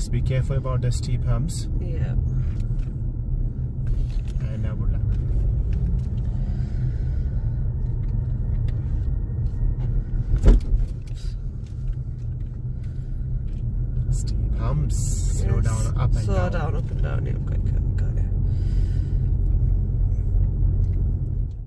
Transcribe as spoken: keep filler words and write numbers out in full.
Just be careful about the steep humps. Yeah. And uh, good luck. Steep humps. Slow Yes. down, up and Slow down. down, up and down. Yeah, quick,